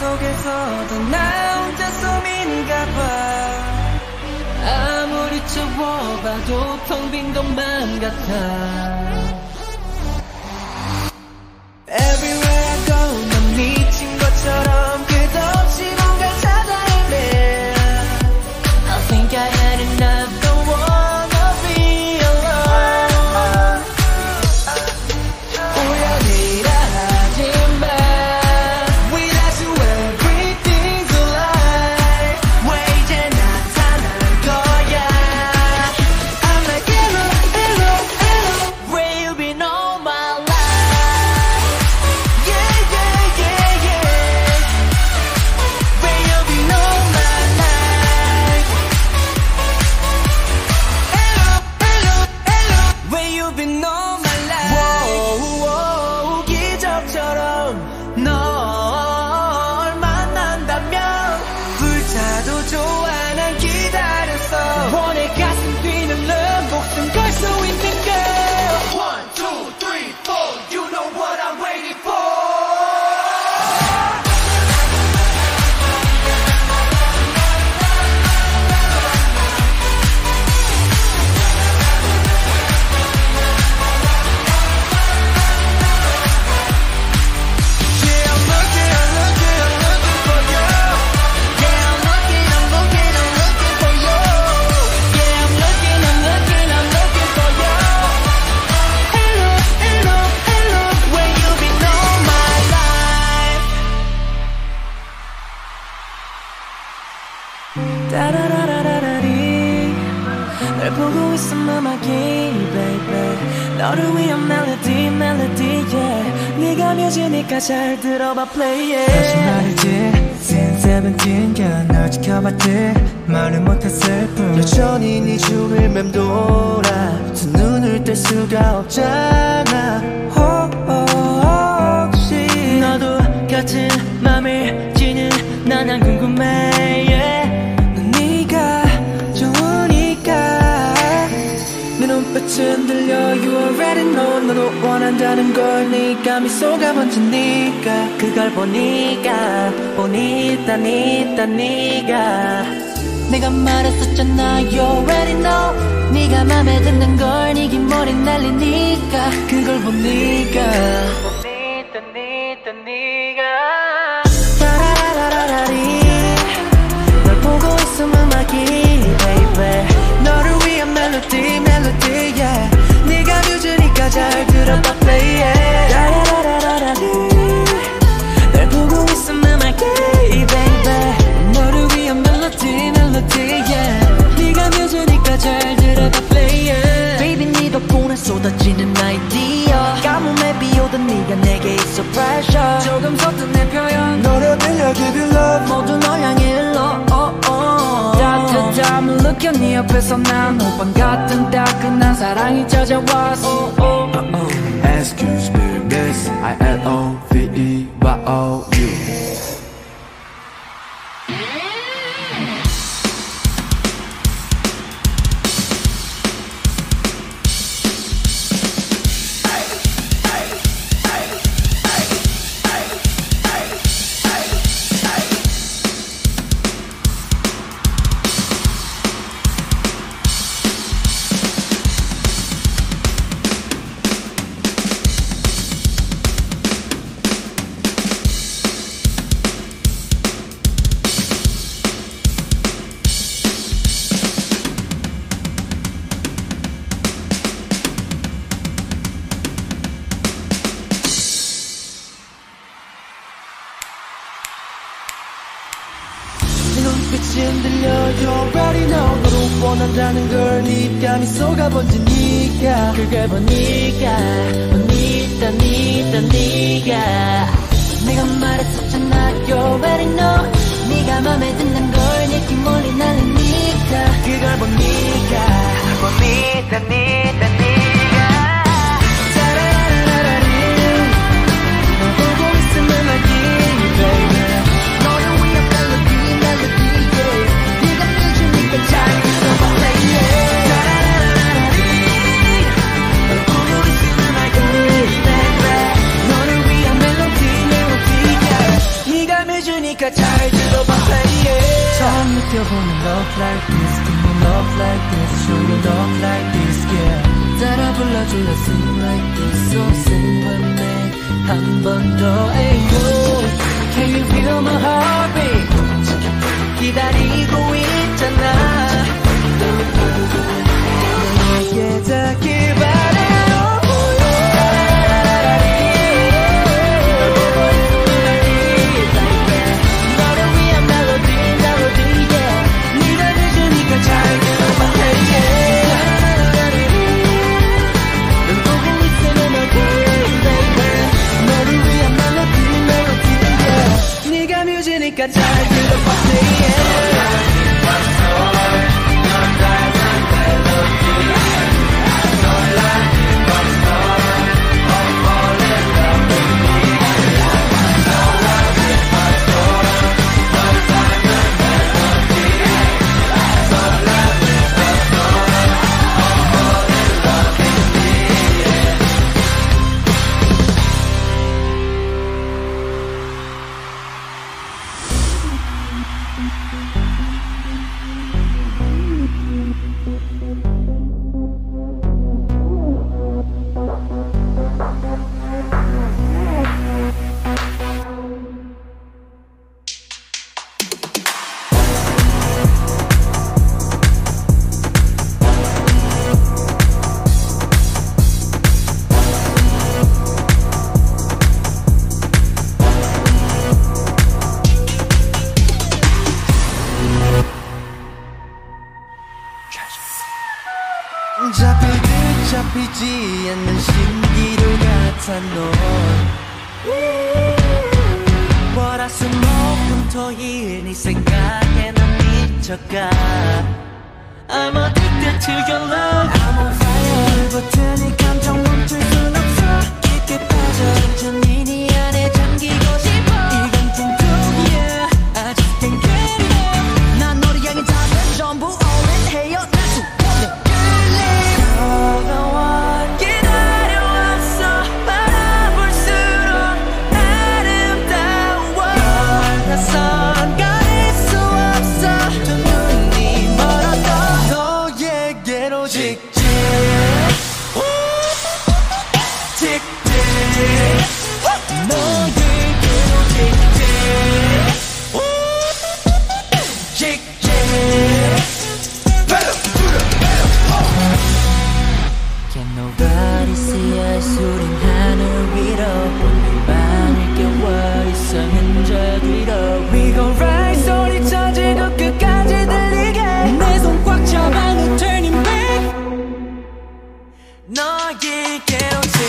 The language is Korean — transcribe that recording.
속에서도 나 혼자 소민인가 봐. 아무리 채워봐도 텅 빈 것만 같아. Everywhere I go 넌 미친 것처럼 끝없이 뭔가 찾아 헤매. I think I had enough, don't wanna be alone. 우연이라 하지만 without you everything's a lie. 왜 이제 나타날 거야. I'm like hello, hello, hello. Where you been all my life. DARARI 널 보고 있음 음악이 baby. 너를 위한 멜로디 멜로디 yeah. 네가 뮤지니까 잘 들어봐 play it. 다시 말이지 since 17 yeah. 널 지켜봤지 말을 못했을 뿐 여전히 네 주위를 맴돌아 두 눈을 뗄 수가 없잖아. 혹시 너도 같은 맘일지는 난 안 궁금해 yeah. 눈빛은 들려 you already know. 너도 원한다는 걸 네가 미소가 번지니까 그걸 보니까 네가 내가 말했었잖아 you already know. 네가 맘에 드는 걸 네 긴 머리 날리니까 그걸 보니까 네가 따라라라라리 널 보고 있음 음악이 baby. 너를 위한 멜로디 멜로디 yeah. 네가 뮤즈니까 잘 들어봐 play it. 라라라라라리 널 보고 있음 음악이 baby. 너를 위한 멜로디 멜로디 yeah. 네가 뮤즈니까 잘 들어봐 play it. Baby 네 덕분에 쏟아지는 아이디어 가뭄에 비오던 네가 내게 있어 pressure. 조금 섰던 내 표현 노래 들려 give you love 모두 널 향해 일러 따뜻함을 느껴 네 옆에서 난 호빵 같은 따끈한 사랑이 찾아왔어. Excuse me miss I L-O-V-E Y-O-U. 눈빛이 흔들려 you already know. 너도 원한다는 걸 네가 미소가 번지니까 그걸 보니까 네가 내가 말했었잖아 you already know. 네가 맘에 드는 걸 네 긴 머리 날리니까 그걸 보니까 네가 따라라라라리 널 보고 있음 음악이 baby. 보여보는 love like this give me love like this show you love like this yeah 따라 불러줄래 sing like this so sing with me 한 번 더 ain't can you feel my heartbeat 기다리고 있잖아 너에게 닿길 바래 잘 들어봐 잡히듯 잡히지 않는 신기루 같아 넌 월화수목금토일 네 생각에 난 미쳐가 I'm addicted to your love I'm on fire 버튼이 감정 멈출 순 없어 깊게 빠져 완전히 네 안에 잠기고 싶어 이건 중독이야 I just can't get enough 난 너를 향해 답은 전부 all in 헤어날 수 없는 기다려왔어 바라볼수록 아름다워 낯선 가릴 수 없어 두 눈이 멀어도 너에게로 직진 직진 너에게로 직진 직진 Can nobody see us 우린 하늘 위로 오늘 밤을 깨워 이상한 저 뒤로 We gon' rise 소리쳐 지구 끝까지 들리게 내 손 꽉 잡아 no turning back 너에게로